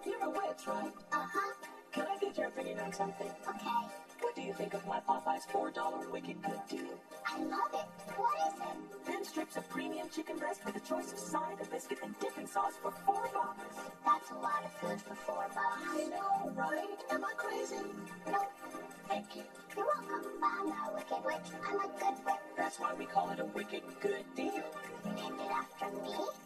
You're a witch, right? Uh-huh. Can I get your opinion on something? Okay. What do you think of my Popeyes $4 Wicked Good deal? I love it. What is it? 10 strips of premium chicken breast with a choice of side, a biscuit, and dipping sauce for $4. That's a lot of food for $4. I know, right? Am I crazy? Nope. Thank you. You're welcome. But I'm not a wicked witch. I'm a good witch. That's why we call it a Wicked Good deal. Named it after me?